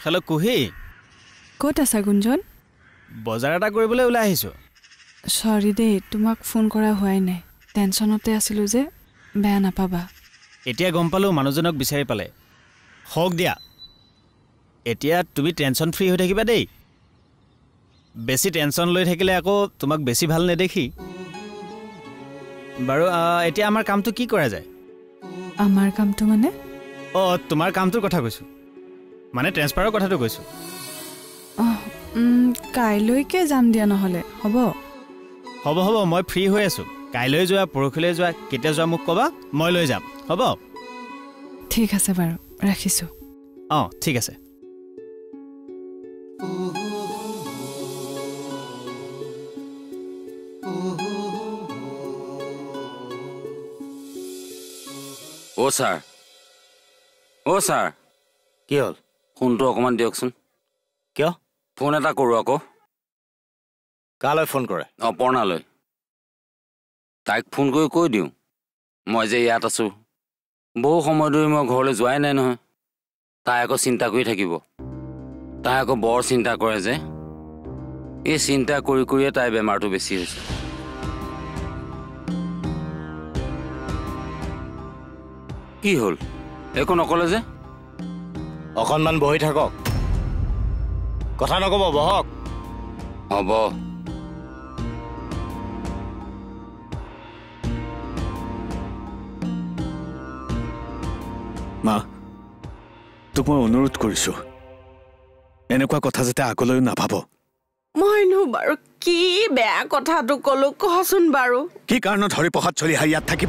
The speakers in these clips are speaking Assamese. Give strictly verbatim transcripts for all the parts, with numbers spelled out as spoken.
হেল্ল' কুহি ক'ত আছা গুঞ্জন বজাৰ এটা কৰিবলৈ ওলাই আহিছো সৰি দেই তোমাক ফোন কৰা হোৱাই নাই টেনচনতে আছিলো যে বেয়া নাপাবা এতিয়া গম পালো মানুহজনক বিচাৰি পালে হওক দিয়া এতিয়া তুমি টেনচন ফ্ৰী হৈ থাকিবা দেই বেছি টেনচন লৈ থাকিলে আকৌ তোমাক বেছি ভাল নেদেখি বাৰু এতিয়া আমাৰ কামটো কি কৰা যায় আমাৰ কামটো মানে অ তোমাৰ কামটোৰ কথা কৈছো মানে ট্ৰান্সফাৰৰ কথাটো কৈছো কাইলৈকে যাম দিয়া নহ'লে হ'ব হ'ব হ'ব মই ফ্ৰী হৈ আছো কাইলৈ যোৱা পৰহিলৈ যোৱা কেতিয়া যোৱা মোক ক'বা মই লৈ যাম হ'ব ঠিক আছে বাৰু ৰাখিছো অ ঠিক আছে ও স্যাৰ ও স্যাৰ কি হ'ল ফোনটো অকমান দিয়কচোন কিয় ফোন এটা কৰো আকৌ কালৈ ফোন কৰে অপৰ্ণালৈ তাইক ফোন কৰি কৈ দিওঁ মই যে ইয়াত আছো বহু সময় ধৰি মই ঘৰলৈ যোৱাই নাই নহয় তাই আকৌ চিন্তা কৰি থাকিব তাই আকৌ বৰ চিন্তা কৰে যে এই চিন্তা কৰি কৰিয়ে তাই বেমাৰটো বেছি হৈছে কি হ'ল একো নকলে যে অকণমান বহি থাকক কথা নকব বহক হ'ব মা তোক মই অনুৰোধ কৰিছো এনেকুৱা কথা যাতে আগলৈ নাভাব মইনো বাৰু কি বেয়া কথাটো কলো কচোন বাৰু কি কাৰণত হৰিপ্ৰসাদ চলিহা ইয়াত থাকিব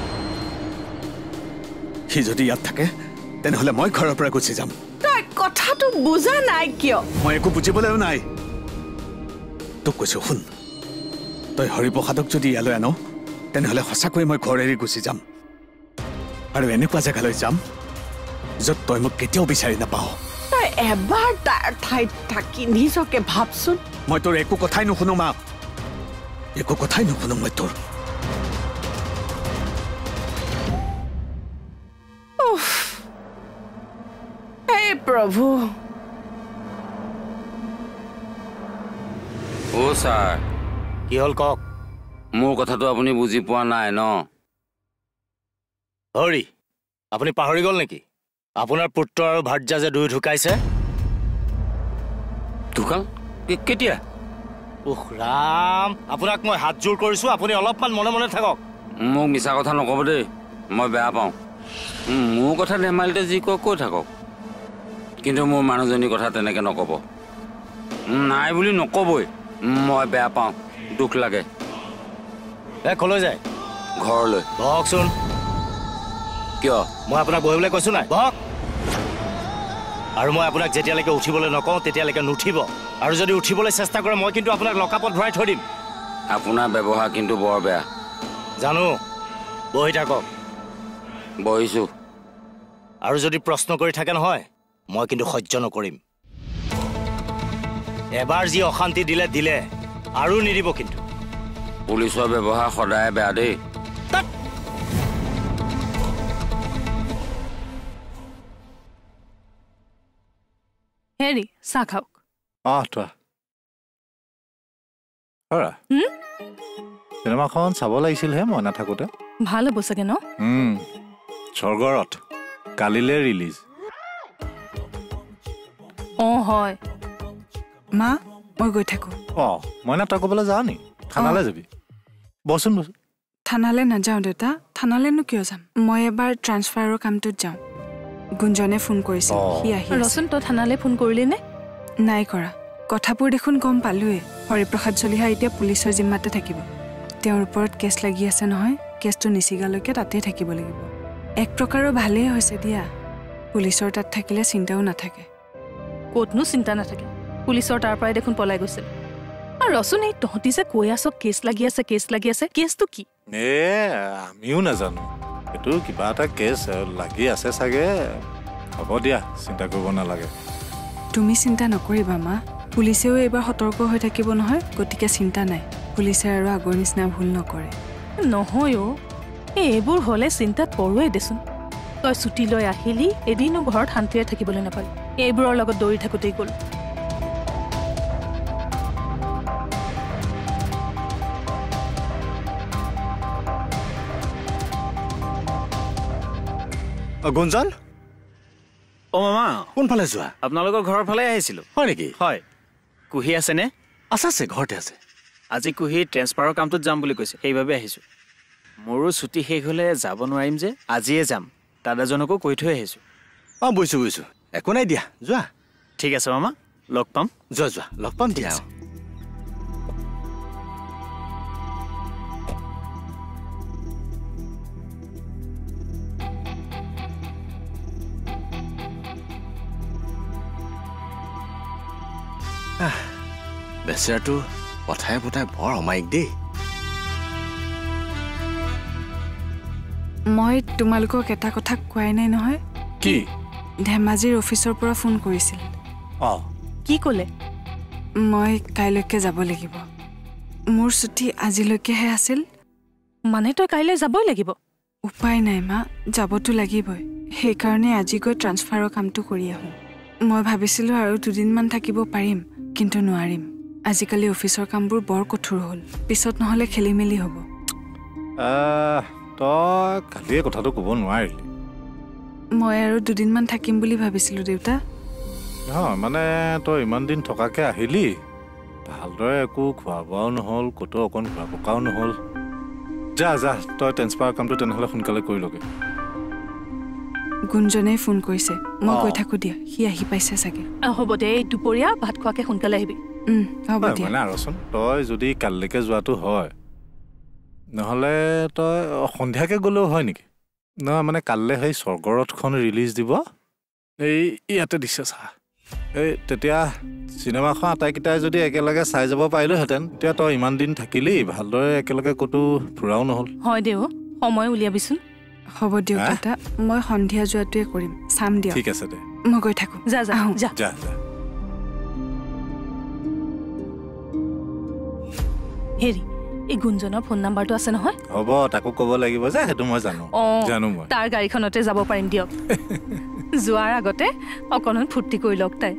সি যদি ইয়াত থাকে তেনেহ'লে মই ঘৰৰ পৰা গুচি যাম তই কথাটো বুজা নাই কিয় মই একো বুজিবলৈও নাই তোক কৈছো শুন তই হৰিপ্ৰসাদক যদি ইয়ালৈ আন তেনেহ'লে সঁচাকৈ মই ঘৰ এৰি গুচি যাম আৰু এনেকুৱা জেগালৈ যাম য'ত তই মোক কেতিয়াও বিচাৰি নাপাওঁ তই এবাৰ তাৰ ঠাইত থাকি নিজকে ভাবচোন মই তোৰ একো কথাই নুশুনো মা একো কথাই নুশুনো মই তোৰ হে প্ৰভু ও স্যাৰ কি হ'ল কওক মোৰ কথাটো আপুনি বুজি পোৱা নাই ন হৰি আপুনি পাহৰি গ'ল নেকি আপোনাৰ পুত্ৰ আৰু ভাৰ্যা যে দুই ঢুকাইছে ঢুকাল কেতিয়া উহ ৰাম আপোনাক মই হাত জোৰ কৰিছো আপুনি অলপমান মনে মনে থাকক মোক মিছা কথা নকব দেই মই বেয়া পাওঁ মোৰ কথা ধেমালিতে যি কয় কৈ থাকক কিন্তু মোৰ মানুহজনীৰ কথা তেনেকে নকব নাই বুলি নকবই মই বেয়া পাওঁ দুখ লাগে এ কলৈ যায় ঘৰলৈ বহকচোন কিয় মই আপোনাক বহিবলৈ কৈছো নাই বহক আৰু মই আপোনাক যেতিয়ালৈকে উঠিবলৈ নকওঁ তেতিয়ালৈকে নুঠিব আৰু যদি উঠিবলৈ চেষ্টা কৰে মই কিন্তু আপোনাক লকাপত ভৰাই থৈ দিম আপোনাৰ ব্যৱহাৰ কিন্তু বৰ বেয়া জানো বহি থাকক বহিছো আৰু যদি প্ৰশ্ন কৰি থাকে নহয় মই কিন্তু সহ্য নকৰিম এবাৰ যি অশান্তি দিলে দিলে আৰু নিদিব কিন্তু পুলিচৰ ব্যৱহাৰ সদায় বেয়া দেই হেৰি চাহ খাওক অঁ তোৱা হৰা চিনেমাখন চাব লাগিছিলহে মই নাথাকোঁতে ভাল হ'ব চাগে ন স্বৰ্গৰথ কালিলে ৰিলিজ অঁ হয় মা মই গৈ থাকো অঁ মই না তই ক'বলৈ যাওঁ নি থানালৈ যাবি বচোন বচোন থানালৈ নাযাওঁ দেউতা থানালৈনো কিয় যাম মই এবাৰ ট্ৰান্সফাৰৰ কামটোত যাওঁ গুঞ্জনে ফোন কৰিছিল সি আহি ৰচোন তই থানালৈ ফোন কৰিলি নে নাই কৰা কথাবোৰ দেখোন গম পালোৱে হৰিপ্ৰসাদ চলিহা এতিয়া পুলিচৰ জিম্মাতে থাকিব তেওঁৰ ওপৰত কেছ লাগি আছে নহয় কেছটো নিচিগালৈকে তাতেই থাকিব লাগিব এক প্ৰকাৰৰ ভালেই হৈছে দিয়া পুলিচৰ তাত থাকিলে চিন্তাও নাথাকে ক'তনো চিন্তা নাথাকে পুলিচৰ তাৰ পৰাই দেখোন পলাই গৈছিল আৰু ৰচোন এই তহঁতি যে কৈ আছ কেছ লাগি আছে কেছ লাগি আছে কেছটো কি এ আমিও নাজানো এইটো কিবা এটা কেছ লাগি আছে চাগে হ'ব দিয়া চিন্তা কৰিব নালাগে তুমি চিন্তা নকৰিবা মা পুলিচেও এইবাৰ সতৰ্ক হৈ থাকিব নহয় গতিকে চিন্তা নাই পুলিচে আৰু আগৰ নিচিনা ভুল নকৰে নহয় অ' এইবোৰ হ'লে চিন্তাত পৰোৱে দেচোন তই ছুটি লৈ আহিলি এদিনো ঘৰত শান্তিৰে থাকিবলৈ নাপালি এইবোৰৰ লগত দৌৰি থাকোঁতেই গ'ল। গুঞ্জন অ' মামা কোনফালে যোৱা? আপোনালোকৰ ঘৰৰ ফালে আহিছিলোঁ। হয় নেকি? হয়। কুহি আছেনে? আছে আছে, ঘৰতে আছে। আজি কুহি ট্ৰেন্সফাৰৰ কামটোত যাম বুলি কৈছে, সেইবাবে আহিছোঁ। মোৰো ছুটি শেষ হ'লে যাব নোৱাৰিম যে, আজিয়ে যাম। দাদাজনকো কৈ থৈ আহিছোঁ। অঁ বুজিছোঁ বুজিছোঁ, একো নাই দিয়া, যোৱা। ঠিক আছে মামা, লগ পাম। যোৱা যোৱা, লগ পাম দিয়া। বেচেৰাটো পঠাই পঠাই বৰ অমায়িক দেই। মই তোমালোকক এটা কথা কোৱাই নাই নহয়। কি? ধেমাজিৰ অফিচৰ পৰা ফোন কৰিছিল। অঁ কি ক'লে? মই কাইলৈকে যাব লাগিব। মোৰ ছুটি আজিলৈকেহে আছিল। মানে তই কাইলৈ যাবই লাগিব? উপায় নাই মা, যাবতো লাগিবই। সেইকাৰণে আজি গৈ ট্ৰান্সফাৰৰ কামটো কৰি আহোঁ। মই ভাবিছিলোঁ আৰু দুদিনমান থাকিব পাৰিম, কিন্তু নোৱাৰিম। আজিকালি অফিচৰ কামবোৰ বৰ কঠোৰ হ'ল, পিছত নহ'লে খেলি মেলি হ'ব। তই কালিয়ে কথাটো ক'ব নোৱাৰিলি। মই আৰু দুদিনমান থাকিম বুলি ভাবিছিলোঁ দেউতা। নহয় মানে তই ইমান দিন থকাকৈ আহিলি, ভালদৰে একো খোৱা বোৱাও নহ'ল, ক'তো অকণ ঘূৰা পকাও নহ'ল। যা যা, তই ট্ৰেন্সফাৰ কামটো তেনেহ'লে সোনকালে কৰি ল'গে। গুঞ্জনে ফোন কৰিছে, মই কৈ থাকোঁ দিয়া, সি আহি পাইছে চাগে। হ'ব দে, দুপৰীয়া ভাত খোৱাকৈ সোনকালে আহিবি। হ'ব দিয়া। মানে আৰচোন, তই যদি কালিলৈকে যোৱাটো হয়, নহ'লে তই সন্ধিয়াকৈ গ'লেও হয় নেকি? নহয় মানে কাইলৈ সেই স্বৰ্গৰথখন ৰিলিজ দিব, এই ইয়াতে দিছে চা। এই তেতিয়া চিনেমাখন আটাইকেইটাই যদি একেলগে চাই যাব পাৰিলোহেঁতেন, তেতিয়া তই ইমান দিন থাকিলি, ভালদৰে একেলগে ক'তো ফুৰাও নহ'ল। হয় দেও, সময় উলিয়াবিচোন। হ'ব দিয়ক দাদা, মই সন্ধিয়া যোৱাটোৱে কৰিম, চাম দিয়ক। ঠিক আছে দে, মই গৈ থাকোঁ। যা যা যা যা যা। হেৰি, এই গুঞ্জনৰ ফোন নাম্বাৰটো আছে নহয়? হ'ব, তাকো ক'ব লাগিব যে, সেইটো মই জানো। অঁ জানো মই। তাৰ গাড়ীখনতে যাব পাৰিম দিয়ক। যোৱাৰ আগতে অকণমান ফূৰ্তি কৰি লওক তাই।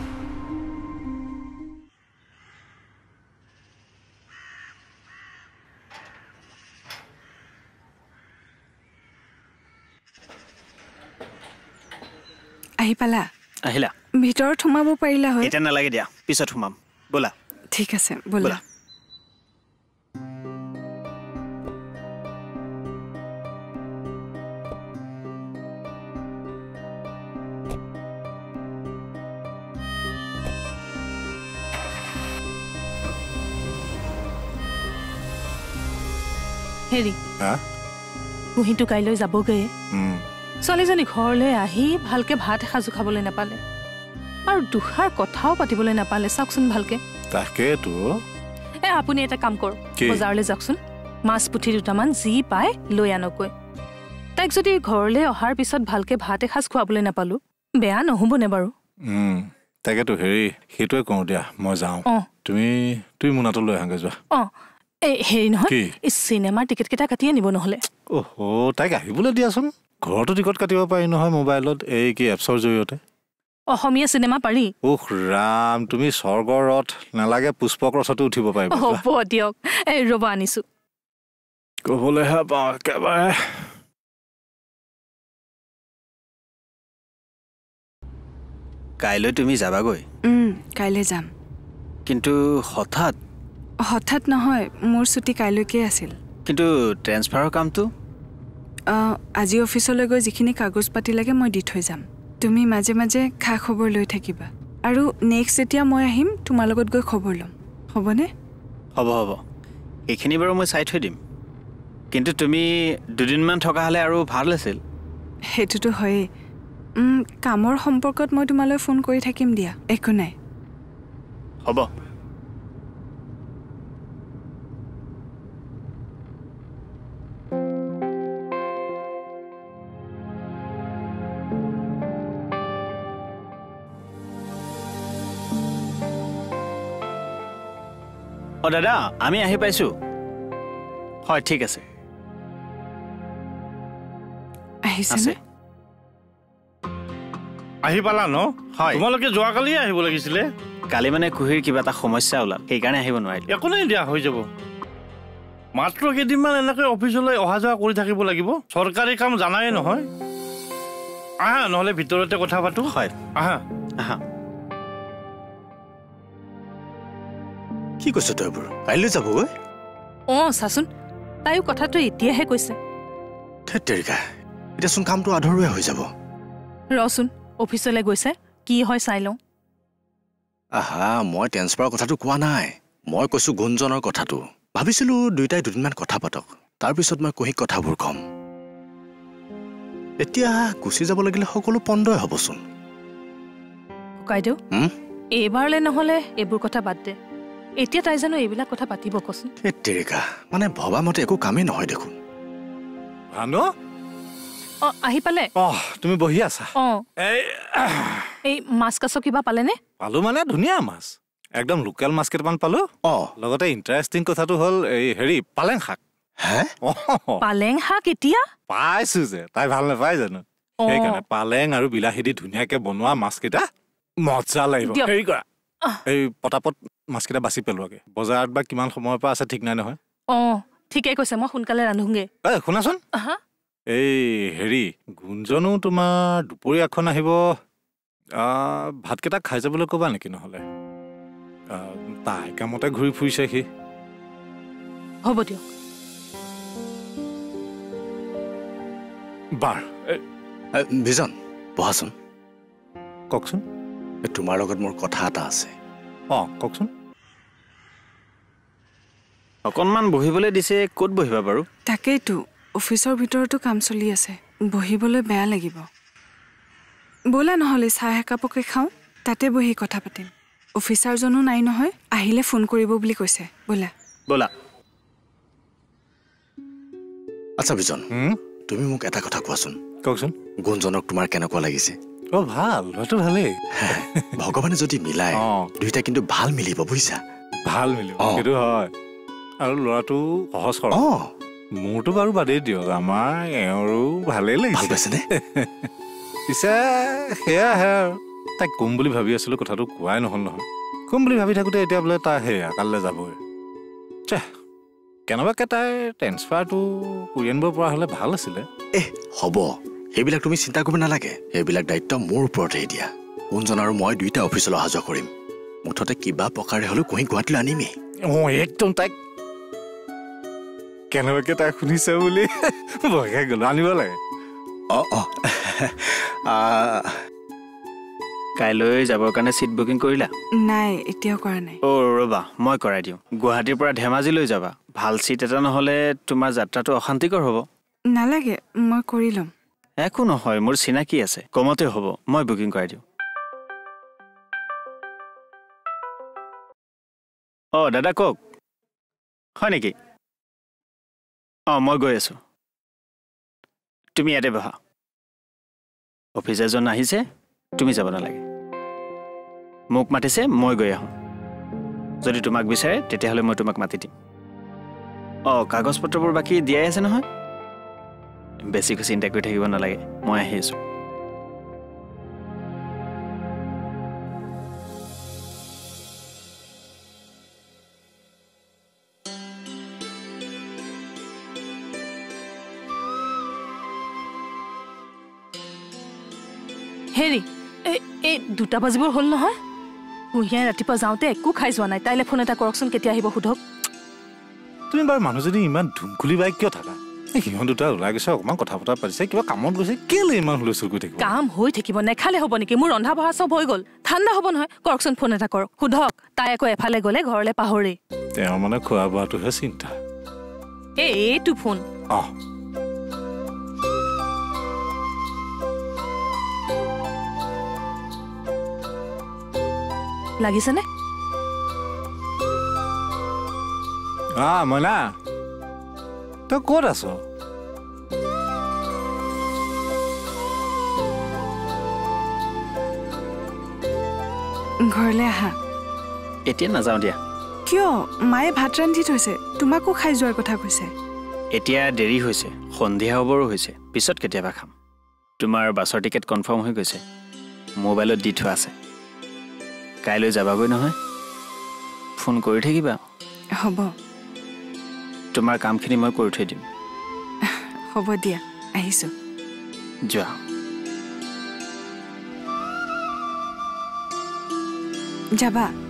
আহি পালা? আহিলা? ভিতৰত সোমাব পাৰিলা হয়? এতিয়া নালাগে দিয়া, পিছত সোমাম, ব'লা। ঠিক আছে, ব'লা। হেৰি, কুহিটো কাইলৈ যাবগৈ। ছোৱালীজনী ঘৰলৈ আহি ভালকে ভাত এসাঁজো খাবলৈ নাপালে, আৰু দুষাৰ কথাও পাতিবলৈ নাপালে। চাওকচোন ভালকে। তাকেতো। এ আপুনি এটা কাম কৰক, বজাৰলৈ যাওকচোন, মাছ পুঠি দুটামান যি পায় লৈ আনকৈ। তাইক যদি ঘৰলৈ অহাৰ পিছত ভালকে ভাত এসাঁজ খুৱাবলৈ নাপালো, বেয়া নহ'বনে বাৰু? তাকেতো হেৰি, সেইটোৱে কওঁ দিয়া, মই যাওঁ। অঁ তুমি তুমি মোনাটো লৈ আহাগৈ যোৱা। অঁ এই হেৰি নহয়, এই চিনেমাৰ টিকেটকেইটা কাটি আনিব নহ'লে। অহ, তাইক আহিবলৈ দিয়াচোন। ঘৰতো টিকট কাটিব পাৰি নহয় মোবাইলত, এই কি এপছৰ জৰিয়তে। অসমীয়া চিনেমা পাৰি? উহ ৰাম, তুমি স্বৰ্গৰ ৰথ নালাগে, পুষ্পক ৰথতো উঠিব পাৰিবা। হ'ব দিয়ক, এই ৰ'ব আনিছো। ক'বলৈহে পাওঁ একেবাৰে। কাইলৈ তুমি যাবাগৈ? কাইলৈ যাম। কিন্তু হঠাৎ? হঠাৎ নহয়, মোৰ ছুটি কাইলৈকে আছিল। কিন্তু ট্ৰেন্সফাৰৰ কামটো? আজি অফিচলৈ গৈ যিখিনি কাগজ পাতি লাগে মই দি থৈ যাম। তুমি মাজে মাজে খা খবৰ লৈ থাকিবা, আৰু নেক্সট যেতিয়া মই আহিম তোমাৰ লগত গৈ খবৰ ল'ম, হ'বনে? হ'ব হ'ব, এইখিনি বাৰু মই চাই থৈ দিম। কিন্তু তুমি দুদিনমান থকা হ'লে আৰু ভাল আছিল। সেইটোতো হয়েই। কামৰ সম্পৰ্কত মই তোমালৈ ফোন কৰি থাকিম দিয়া, একো নাই। হ'ব। অঁ দাদা, আমি আহি পাইছোঁ। হয় ঠিক আছে। আহিছে? আহি পালা ন? হয়। তোমালোকে যোৱাকালি আহিব লাগিছিলে। কালি মানে কুহিৰ কিবা এটা সমস্যা ওলাল, সেইকাৰণে আহিব নোৱাৰিলো। একো নাই দিয়া, হৈ যাব। মাত্ৰ কেইদিনমান এনেকৈ অফিচলৈ অহা যোৱা কৰি থাকিব লাগিব। চৰকাৰী কাম জানাই নহয়। আহা, নহ'লে ভিতৰতে কথা পাতো। হয়, আহা আহা। কি কৈছ তই এইবোৰ? কাইলৈ যাবগৈ? অঁ চাচোন, তাইও কথাটো এতিয়াহে কৈছে। ধেৎ তেৰিকা, এতিয়াচোন কামটো আধৰুৱা হৈ যাব। ৰচোন, অফিচলৈ গৈছে, কি হয় চাই লওঁ। আহা, মই ট্ৰেন্সফাৰৰ কথাটো কোৱা নাই, মই কৈছো গুঞ্জনৰ কথাটো। ভাবিছিলো দুয়োটাই দুদিনমান কথা পাতক, তাৰপিছত মই কুহিক কথাবোৰ ক'ম। এতিয়া গুচি যাব লাগিলে সকলো পন্দই হ'বচোন। ককাইদেউ, এইবাৰলৈ নহ'লে এইবোৰ কথা বাদ দে। এতিয়া তাই জানো এইবিলাক কথা পাতিব কচোন? ধেৎ তেৰিকা, মানে ভবা মতে একো কামেই নহয় দেখোন। ভানু, অঁ আহি পালে? অঁ তুমি বহি আছা? অঁ, এই এই মাছ কাছ কিবা পালেনে? পালো মানে ধুনীয়া মাছ, একদম লোকেল মাছ কেইটামান পালো। অঁ, লগতে ইণ্টাৰেষ্টিং কথাটো হ'ল এই হেৰি পালেং শাক। হে? পালেং শাক এতিয়া পাইছো যে, তাই ভাল নাপায় জানো? সেইকাৰণে পালেং আৰু বিলাহী দি ধুনীয়াকে বনোৱা মাছকেইটা মজা লাগিব। হেৰি কৰা, এই পটাপট মাছকেইটা বাছি পেলোৱাগে। বজাৰত বা কিমান সময়ৰ পৰা আছে ঠিক নাই নহয়। অঁ ঠিকেই কৈছে, মই সোনকালে ৰান্ধোগে। এই শুনাচোন, এই হেৰি গুঞ্জনো তোমাৰ দুপৰীয়াখন আহিব, ভাতকেইটা খাই যাবলৈ ক'বা নেকি? নহ'লে তাই কামতে ঘূৰি ফুৰিছে সি। হ'ব দিয়ক। বাৰ বিজন বহাচোন। কওকচোন। তোমাৰ লগত মোৰ কথা এটা আছে। অঁ কওকচোন। অকণমান বহিবলৈ দিছে, ক'ত বহিবা বাৰু? তাকেইতো, অফিচৰ ভিতৰতো কাম চলি আছে, বহিবলৈ বেয়া লাগিব। ব'লা নহ'লে চাহ একাপকে খাওঁ, তাতে বহি কথা পাতিম। অফিচাৰজনো নাই নহয়, আহিলে ফোন কৰিব বুলি কৈছে। ব'লা ব'লা। আচ্ছা বিজন, তুমি মোক এটা কথা কোৱাচোন। কওকচোন। গুঞ্জনক তোমাৰ কেনেকুৱা লাগিছে? অঁ ভাল, হয়তো ভালেই। ভগৱানে যদি মিলাই দুইটা কিন্তু ভাল মিলিব, বুজিছা? ভাল মিলিব, সেইটো হয়। আৰু ল'ৰাটো সহজ সৰল। অঁ মোৰতো বাৰু বাদেই দিয়ক, আমাৰ এওঁৰো ভালেই লাগিছে। ভাল পাইছেনে? পিছে সেয়াহে আৰু, তাইক ক'ম বুলি ভাবি আছিলোঁ, কথাটো কোৱাই নহ'ল নহয়। ক'ম বুলি ভাবি থাকোঁতে এতিয়া বোলে তাই সেয়া কালিলৈ যাবই। চে কেনেবাকৈ তাইৰ ট্ৰেন্সফাৰটো কৰি আনিব পৰা হ'লে ভাল আছিলে। এহ হ'ব, সেইবিলাক তুমি চিন্তা কৰিব নালাগে, সেইবিলাক দায়িত্ব মোৰ ওপৰতহে দিয়া। গুঞ্জন আৰু মই দুইটা অফিচলৈ অহা যোৱা কৰিম। মুঠতে কিবা প্ৰকাৰে হ'লেও কুহি গুৱাহাটীলৈ আনিমেই। অঁ একদম, তাইক কেনেবাকৈ তাই শুনিছে বুলি ভয়হে গ'লো, আনিব লাগে। অঁ অঁ কাইলৈ যাবৰ কাৰণে চিট বুকিং কৰিলা? নাই, এতিয়াও কৰা নাই। অ' ৰ'বা, মই কৰাই দিওঁ। গুৱাহাটীৰ পৰা ধেমাজিলৈ যাবা, ভাল চিট এটা নহ'লে তোমাৰ যাত্ৰাটো অশান্তিকৰ হ'ব। নালাগে, মই কৰি ল'ম। একো নহয়, মোৰ চিনাকি আছে, কমতে হ'ব, মই বুকিং কৰাই দিওঁ। অঁ দাদা কওক। হয় নেকি? অঁ মই গৈ আছোঁ, তুমি ইয়াতে বহা। অফিচ এজন আহিছে, তুমি যাব নালাগে। মোক মাতিছে, মই গৈ আহোঁ। যদি তোমাক বিচাৰে তেতিয়াহ'লে মই তোমাক মাতি দিম। অঁ কাগজ পত্ৰবোৰ বাকী দিয়াই আছে নহয়, বেছিকৈ চিন্তা কৰি থাকিব নালাগে, মই আহি আছোঁ। হেৰি, এই দুটা বাজিবৰ হ'ল নহয়। কুঁহিয়াই ৰাতিপুৱা যাওঁতে একো খাই যোৱা নাই, তাইলৈ ফোন এটা কৰকচোন, কেতিয়া আহিব সোধক। তুমি বাৰু মানুহজনী ইমান ধুম খুলি বাই কিয় থাকা? সিহঁত দুটা ওলাই গৈছে, অকণমান কথা বতৰা পাতিছে, কিবা কামত গৈছে, কেলে ইমান হুলস্থুল কৰি থাকিব? কাম হৈ থাকিব, নেখালে হ'ব নেকি? মোৰ ৰন্ধা বঢ়া চব হৈ গ'ল, ঠাণ্ডা হ'ব নহয়। কৰকচোন, ফোন এটা কৰক, সোধক। তাই আকৌ এফালে গ'লে ঘৰলৈ পাহৰি। তেওঁ মানে খোৱা বোৱাটোহে চিন্তা। এই এইটো ফোন। অঁ লাগিছেনে? অঁ মইনা, তই ক'ত আছ? ঘৰলৈ আহা। এতিয়া নাযাওঁ দিয়া। কিয়? মায়ে ভাত ৰান্ধি থৈছে, তোমাকো খাই যোৱাৰ কথা কৈছে। এতিয়া দেৰি হৈছে, সন্ধিয়া হ'বৰো হৈছে, পিছত কেতিয়াবা খাম। তোমাৰ বাছৰ টিকেট কনফাৰ্ম হৈ গৈছে। মোবাইলত দি থোৱা আছে কাইলৈ যাবাগৈ নহয় ফোন কৰি থাকিবা হ'ব তোমাৰ কামখিনি মই কৰি থৈ দিম হ'ব দিয়া আহিছোঁ যোৱা যাবা